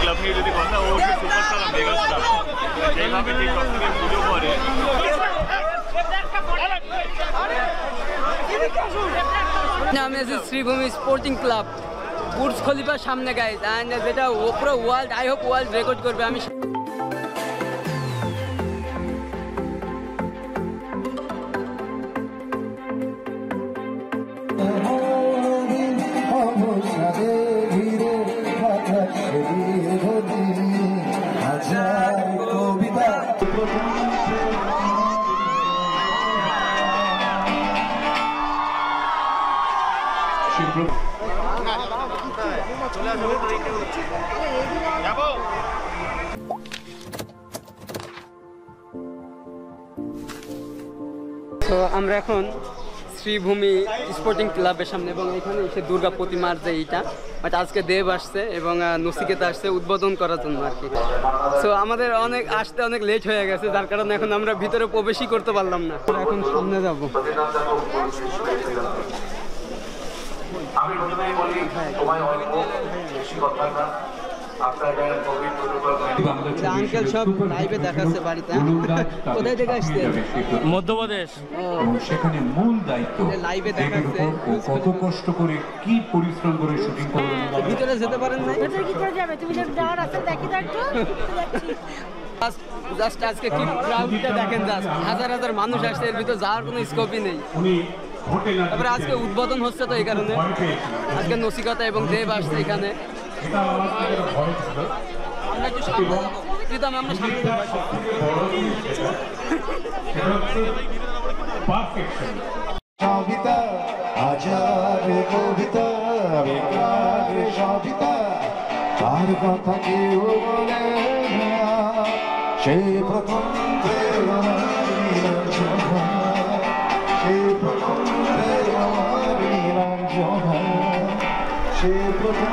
Club নিয়ে যদি কথা ও হচ্ছে সুপারস্টার আর মেগাস্টার যেভাবে যে সবথেকে পুজো করে আমি আছি শ্রীভূমি স্পোর্টিং ক্লাব বুর্জ খলিফার সামনে গাইজ অ্যান্ড যেটা পুরো world I hope world record করবে আমি তো আমরা এখন শ্রীভূমি স্পোর্টিং ক্লাবের সামনে এবং এখানে এসে দুর্গা প্রতিমার যে এইটা আজকে দেব আসছে এবং নচিকেতা আসছে উদ্বোধন করার জন্য আর কি। সো আমাদের আসতে অনেক লেট হয়ে গেছে, যার কারণে এখন আমরা ভিতরে প্রবেশই করতে পারলাম না। এখন সামনে যাবো। আঙ্কেল সব লাইভে দেখাচ্ছে বাড়িতে। কোথায় থেকে আসছে? মধ্যপ্রদেশ। সেখানে মূল দায়িত্ব লাইভে দেখাচ্ছে কত কষ্ট করে কি পরিশ্রম করে শুটিং করবে। ভিতরে যেতে পারেন না? ভিতরে কি করে যাবে? তুমি যদি যাওয়ার রাস্তা দেখি তো একটু জাস্ট আজকে কি ক্রাউডটা দেখেন, জাস্ট হাজার হাজার মানুষ আসছে, এর ভিতরে যাওয়ার কোনো স্কোপই নেই। তারপরে আজকে উদ্বোধন হচ্ছে, তো এই কারণে আজকে নচিকেতা এবং দেব আসছে এখানে। আমরা একটু সামনে প্রীতম, আমরা সামনে সবিতা আজার কবিতা বেকার সবিতা তার কথা কেউ বলে না, সেই প্রথম সেই প্রথম সেই প্রথম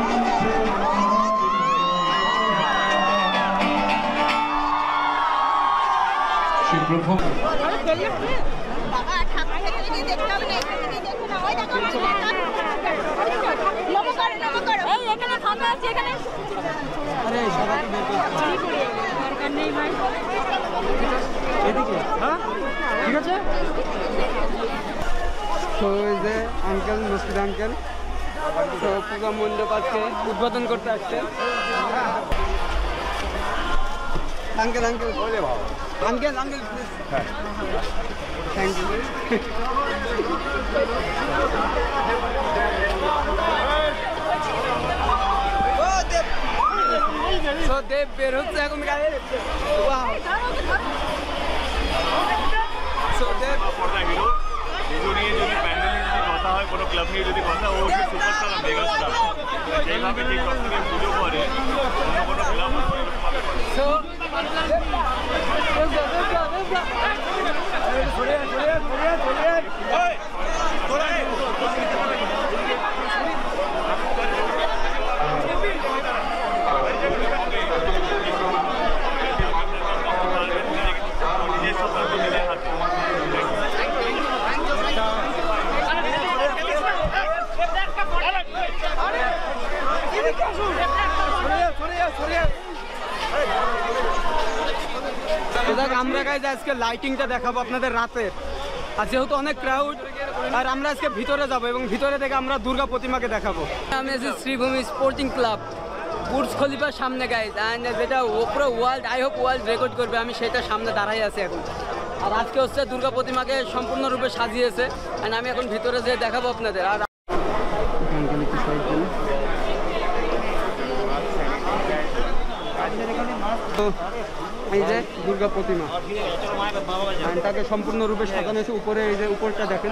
সে প্রথম ঠিক আছে। তো এই যে আঙ্কেল নসির আঙ্কেল তো পূজা মণ্ডপ আজকে উদ্বোধন করতে আসছে। Uncle uncle uncle uncle thank you. Dev বের হচ্ছে এখন গাড়ি। পুজো নিয়ে যদি প্যান্ডেল নিয়ে যদি কথা হয়, কোনো ক্লাব নিয়ে যদি কথা ও হচ্ছে সুপারস্টার আর মেগাস্টার যেভাবে যে সবথেকে পুজো করে অন্য কোনো ক্লাব আমরা গাইজ আজকে লাইটিংটা দেখাবো আপনাদের রাতের, আর যেহেতু অনেক ক্রাউড আর আমরা আজকে ভিতরে যাব এবং ভিতরে থেকে আমরা দুর্গা প্রতিমাকে দেখাবো। আমি আছি শ্রীভূমি স্পোর্টিং ক্লাব বুর্জ খলিফার সামনে গাইজ অ্যান্ড যেটা পুরো world I hope world record করবে আমি সেটার সামনে দাঁড়াই আছি এখন। আর আজকে হচ্ছে দুর্গা প্রতিমাকে সম্পূর্ণরূপে সাজিয়েছে অ্যান্ড আমি এখন ভিতরে যেয়ে দেখাবো আপনাদের। আর এই যে দুর্গা প্রতিমা তাকে সম্পূর্ণরূপে সাজানো হয়েছে। উপরে এই যে উপরটা দেখেন,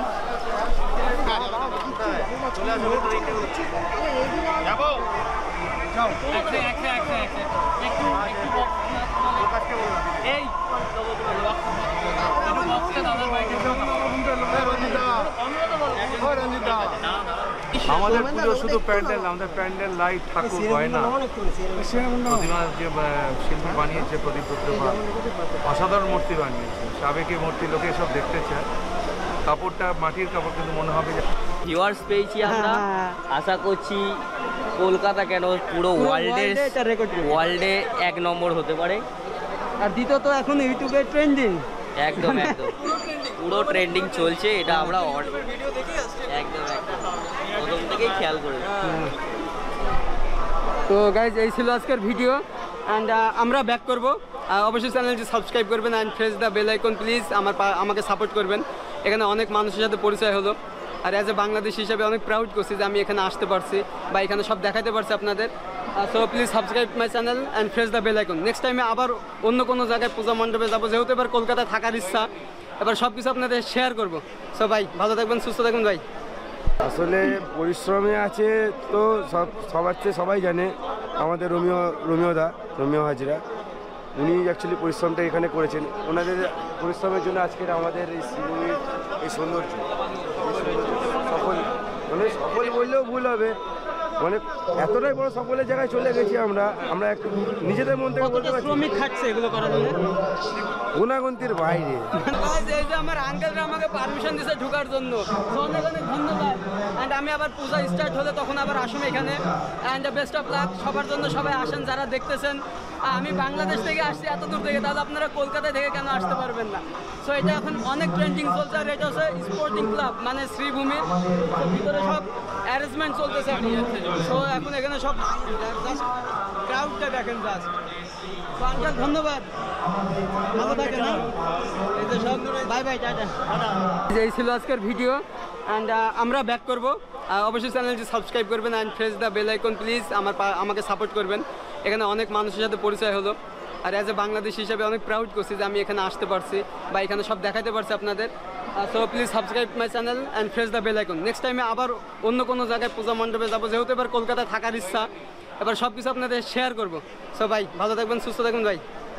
আমাদের পুজো শুধু প্যান্ডেল, আমাদের প্যান্ডেল লাইট ঠাকুর হয় না। প্রতিমা যে শিল্পী বানিয়েছে প্রদীপ চট্টোপাধ্যায় অসাধারণ মূর্তি বানিয়েছে, সাবেকি মূর্তি, লোকে সব দেখতে চায়। কাপড়টা মাটির কাপড়, কিন্তু মনে হবে ভিউয়ার্স পেয়েছি আমরা। হ্যাঁ। আশা করছি কলকাতা কেন পুরো world এ এটা record করবে। ওয়ার্ল্ডে 1 নম্বর হতে পারে। আর দ্বিতীয়ত এখন ইউটিউবে ট্রেন্ডিং। একদম একদম পুরো ট্রেন্ডিং চলছে, এটা আমরা একদম প্রথম থেকেই খেয়াল করেছি। তো গাইজ এই ছিল আজকের ভিডিও অ্যান্ড আমরা ব্যাক করবো। অবশ্যই চ্যানেলটি সাবস্ক্রাইব করবেন and press the bell icon please. আমাকে সাপোর্ট করবেন। এখানে অনেক মানুষের সাথে পরিচয় হলো, আর অ্যাজ এ বাংলাদেশ হিসাবে অনেক প্রাউড করছি যে আমি এখানে আসতে পারছি বা এখানে সব দেখাতে পারছি আপনাদের। So please subscribe my channel and press the bell icon. Next টাইমে আবার অন্য কোনো জায়গায় পূজা মণ্ডপে যাবো, যেহেতু এবার কলকাতায় থাকার ইচ্ছা, এবার সব কিছু আপনাদের শেয়ার করবো। সো ভাই ভালো থাকবেন, সুস্থ থাকবেন ভাই। আসলে পরিশ্রমে আছে তো সবার চেয়ে সবাই জানে আমাদের রোমিও হাজরা, উনি অ্যাকচুয়ালি পরিশ্রমটা এখানে করেছেন। ওনাদের পরিশ্রমের জন্য আজকের আমাদের এই শ্রীভূমির এই সৌন্দর্য সফল, মানে সফল বললেও ভুল হবে, মানে এতটাই বড় সফলের জায়গায় চলে গেছি আমরা একটু নিজেদের মন থেকে বলতে পারছি শ্রমিক খাটছে এগুলো করার জন্য, গুণাগুন্তির বাইরে। এই যে আমার আঙ্কেলরা আমাকে পারমিশন দিয়েছে ঢোকার জন্য, অনেক অনেক ধন্যবাদ। অ্যান্ড আমি আবার পূজা স্টার্ট হলে তখন আবার আসুন এখানে। অ্যান্ড বেস্ট অফ লাক সবার জন্য, সবাই আসেন যারা দেখতেছেন। আমি বাংলাদেশ থেকে আসছি এত দূর থেকে, তাহলে আপনারা কলকাতা থেকে কেন আসতে পারবেন না? সো এটা এখন অনেক ট্রেন্ডিং চলছে, আর এটা হচ্ছে স্পোর্টিং ক্লাব মানে শ্রীভূমি। ভিতরে সব অ্যারেঞ্জমেন্ট চলতেছে। সো এখন এখানে সব জাস্ট ক্রাউডটা দেখেন জাস্ট। তো আঙ্কেল ধন্যবাদ, ভালো থাকেন। এই যে সব বাই বাই, টাটা। এই ছিল আজকের ভিডিও অ্যান্ড আমরা ব্যাক করবো। অবশ্যই চ্যানেলটি সাবস্ক্রাইব করবেন and press the bell icon please. আমাকে সাপোর্ট করবেন। এখানে অনেক মানুষের সাথে পরিচয় হলো, আর অ্যাজ এ বাংলাদেশ হিসাবে অনেক প্রাউড করছি যে আমি এখানে আসতে পারছি বা এখানে সব দেখাতে পারছি আপনাদের। So please subscribe my channel and press the bell icon. Next টাইমে আবার অন্য কোনো জায়গায় পূজা মণ্ডপে যাবো, যেহেতু এবার কলকাতায় থাকার ইচ্ছা, এবার সব কিছু আপনাদের শেয়ার করবো। সো ভাই ভালো থাকবেন, সুস্থ থাকবেন ভাই।